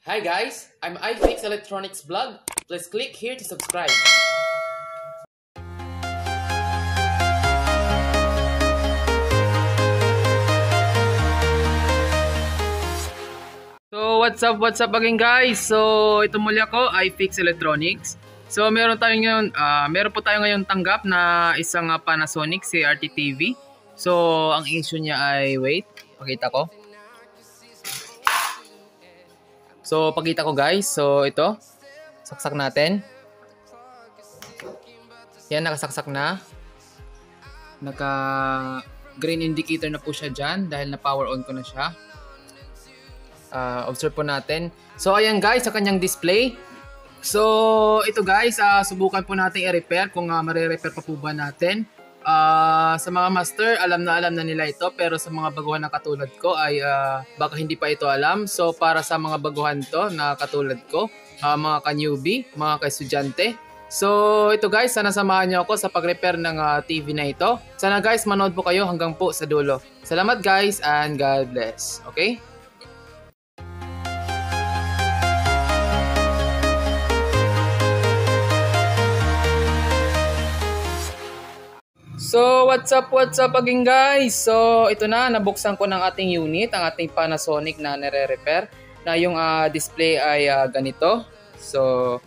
Hi guys, I'm iFix Electronics Vlog. Please click here to subscribe. So what's up again guys? So ito muli ako, iFix Electronics. So meron po tayo ngayon tanggap na isang Panasonic CRT TV. So ang issue niya ay pakita ko. So pakita ko guys. So ito, saksak natin. Yan, nakasaksak na. Naka green indicator na po siya dyan dahil na power on ko na siya. Observe po natin. So ayan guys, sa kanyang display. So ito guys, subukan po natin i-repair kung mare-repair pa po ba natin. Sa mga master, alam na nila ito, pero sa mga baguhan na katulad ko ay baka hindi pa ito alam. So para sa mga baguhan to na katulad ko, mga ka-newbie, mga ka-estudyante. So ito guys, sana samahan niyo ako sa pag-repair ng TV na ito. Sana guys, manood po kayo hanggang po sa dulo. Salamat guys and God bless. Okay? So what's up again guys? So ito na, nabuksan ko ng ating unit, ang ating Panasonic na nare-repair, na yung display ay ganito. So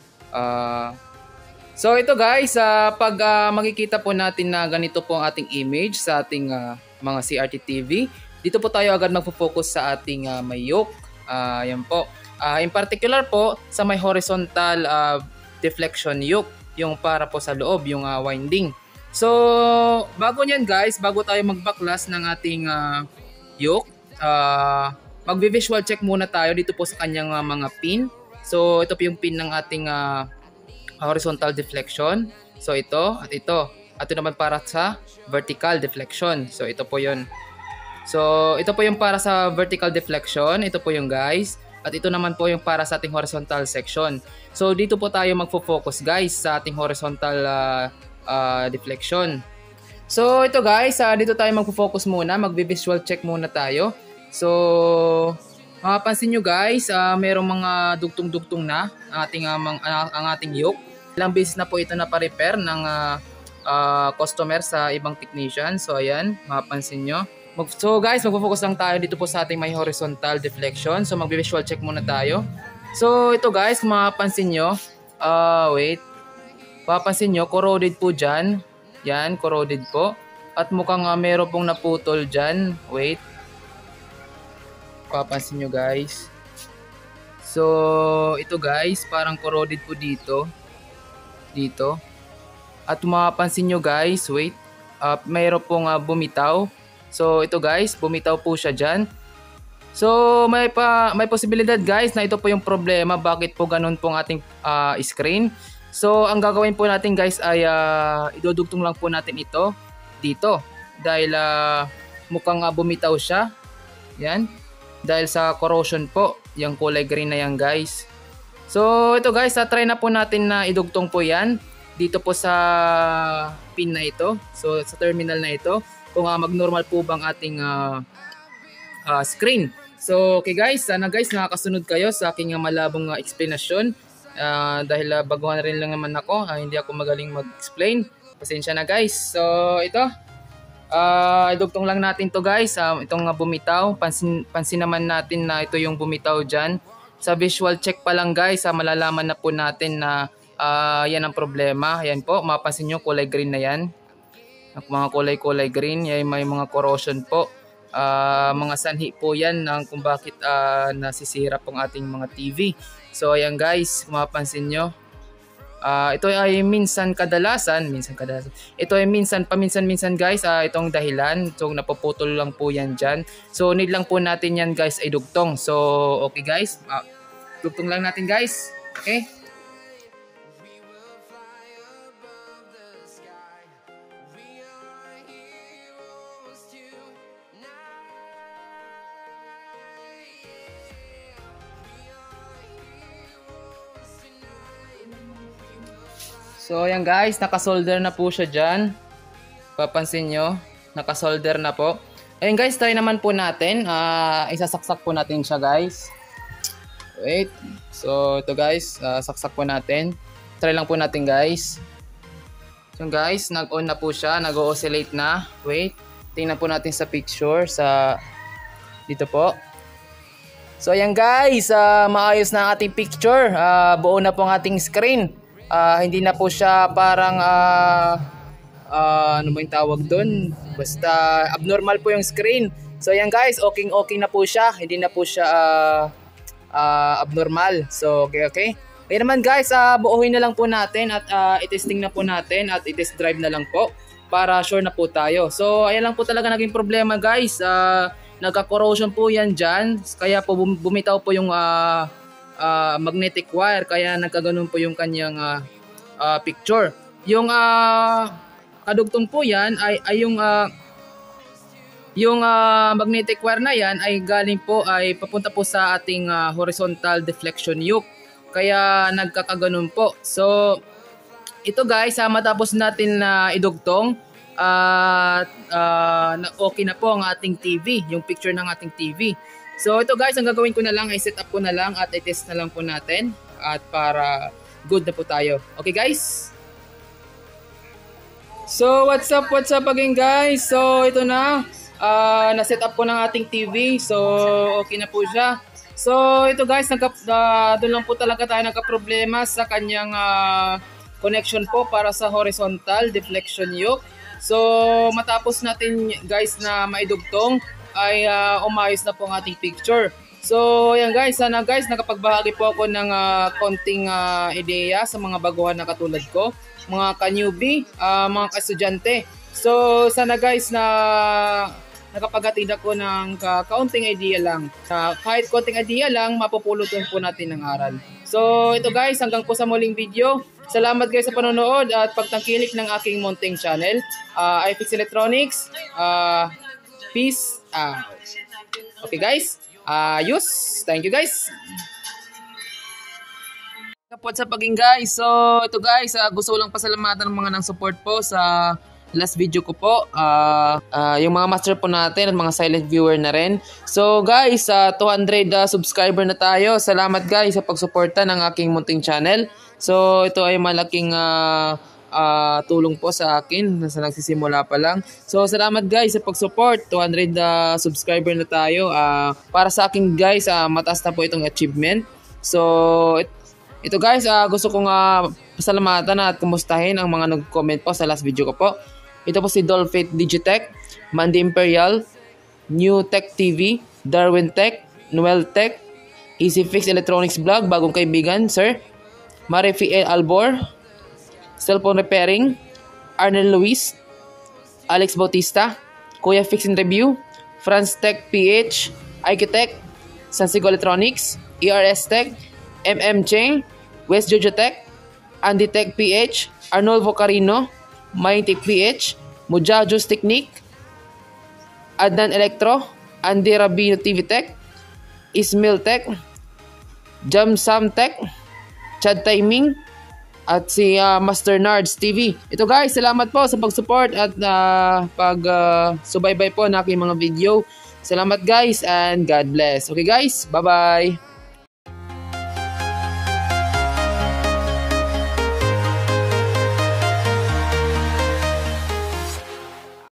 ito guys, pag makikita po natin na ganito po ang ating image sa ating mga CRT TV, dito po tayo agad magpo-focus sa ating may yoke. Yan po. In particular po sa may horizontal deflection yoke, yung para po sa loob, yung winding. So, bago niyan guys, bago tayo magbaklas ng ating yoke, magvi-visual check muna tayo dito po sa kanyang mga pin. So, ito po yung pin ng ating horizontal deflection. So, ito at ito. At ito naman para sa vertical deflection. So, ito po yun. So, ito po yung para sa vertical deflection. Ito po yung guys. At ito naman po yung para sa ating horizontal section. So, dito po tayo magfo-focus guys sa ating horizontal deflection. So ito guys, dito tayo magfo-focus muna, magbi-visual check muna tayo. So mapapansin nyo guys, merong mga dugtong-dugtong na ang ating yoke. Ilang beses na po ito na pa-repair ng customer sa ibang technician. So ayan, mapapansin nyo. So guys, magfo-focus lang tayo dito po sa ating may horizontal deflection. So magbi-visual check muna tayo. So ito guys, kung mapapansin nyo, papansin nyo, corroded po dyan. Yan, corroded po. At mukhang meron pong naputol dyan. Wait. Papansin nyo guys. So, ito guys, parang corroded po dito. Dito. At mapapansin nyo guys, wait. Mayroon pong bumitaw. So, ito guys, bumitaw po siya dyan. So, may posibilidad guys na ito po yung problema. Bakit po ganun pong ating screen. So, ang gagawin po natin guys ay idudugtong lang po natin ito dito. Dahil mukhang bumitaw siya. Yan. Dahil sa corrosion po. Yung kulay green na yan guys. So, ito guys, try na po natin na idugtong po yan. Dito po sa pin na ito. So, sa terminal na ito. Kung mag-normal po bang ating screen. So, okay guys. Sana guys nakakasunod kayo sa aking malabong explanation. Dahil baguhan rin lang naman ako, hindi ako magaling mag-explain. Pasensya na guys. So ito, idugtong lang natin to guys. Itong bumitaw, pansin naman natin na ito yung bumitaw dyan. Sa visual check pa lang guys, malalaman na po natin na yan ang problema. Yan po, mapapansin nyo kulay green na yan. Mga kulay green, yan may mga corrosion po. Mga sanhi po yan kung bakit nasisira pong ating mga TV. So ayan guys, kung mapapansin nyo, ito ay kadalasan. Ito ay paminsan-minsan guys, itong dahilan. So napuputol lang po yan dyan. So need lang po natin yan guys ay dugtong. So okay guys, dugtong lang natin guys. Okay. So ayan guys, nakasolder na po siya dyan. Papansin nyo, nakasolder na po. Ayun guys, try naman po natin. Isasaksak po natin siya guys. Wait. So ito guys, saksak po natin. Try lang po natin guys. So guys, nag-on na po siya, nag-oscillate na. Wait. Tingnan po natin sa picture sa dito po. So ayan guys, maayos na ang ating picture. Buo na po ang ating screen. Hindi na po siya parang ano ba yung tawag doon? Basta abnormal po yung screen. So ayan guys, okay na po siya. Hindi na po siya abnormal. So okay. Kaya naman guys, buuhin na lang po natin at i-testing na po natin at i-test drive na lang po para sure na po tayo. So ayan lang po talaga naging problema guys. Nagka-corrosion po yan dyan. Kaya po bumitaw po yung magnetic wire. Kaya nagkaganon po yung kanyang picture. Yung kadugtong po yan ay yung magnetic wire na yan ay galing po ay papunta po sa ating horizontal deflection yoke. Kaya nagkakaganon po. So ito guys, matapos natin na idugtong okay na po ang ating TV, yung picture ng ating TV. So ito guys, ang gagawin ko na lang ay set up ko na lang at i-test na lang po natin at para good na po tayo. Okay guys? So what's up again guys? So ito na, na-set up ko ng ating TV. So okay na po siya. So ito guys, doon lang po talaga tayo nagka-problema sa kanyang connection po para sa horizontal deflection yoke. So matapos natin guys na maidugtong ay umayos na po ang ating picture. So ayan guys, sana guys nakapagbahagi po ako ng konting ideya sa mga baguhan na katulad ko, mga ka-newbie, mga ka-estudyante. So sana guys na nakapaghatid ako ng kaunting idea lang. Kahit konting idea lang, mapupulutan po natin ng aral. So ito guys, hanggang po sa muling video. Salamat guys sa panonood at pagtangkilik ng aking munting channel. iFix Electronics. Peace out. Okay guys. Ayos. Thank you guys. Kapot sa paging guys. So ito guys, gusto ko lang pasalamatan ng mga nang support po sa last video ko po. Yung mga master po natin at mga silent viewer na rin. So guys, 200 subscriber na tayo. Salamat guys sa pagsuporta ng aking munting channel. So ito ay malaking tulong po sa akin sa nagsisimula pa lang. So salamat guys sa pag-support. 200 subscriber na tayo. Para sa akin guys, mataas na po itong achievement. So ito guys, gusto kong pasalamatan at kumustahin ang mga nag-comment po sa last video ko po. Ito po si Dolphate Digitech, Mandy Imperial, New Tech TV, Darwin Tech, Noel Tech, Easy Fix Electronics Vlog, bagong kaibigan, sir. Marifi Albor, Cellphone Repairing, Arnel Luis, Alex Bautista, Kuya Fix and Review, France Tech PH, Iketech, Sansigo Electronics, ERS Tech, MM Cheng, West Georgia Tech, Andy Tech PH, Arnolfo Carino, Mayin Tech PH, Mujajos Technique, Adnan Electro, Andy Rabino TV Tech, Ismail Tech, Jam Sam Tech, Chad Timing, at si Master Nards TV. Ito guys, salamat po sa pag-support at pag-subaybay po na aking mga video. Salamat guys and God bless. Okay guys, bye-bye!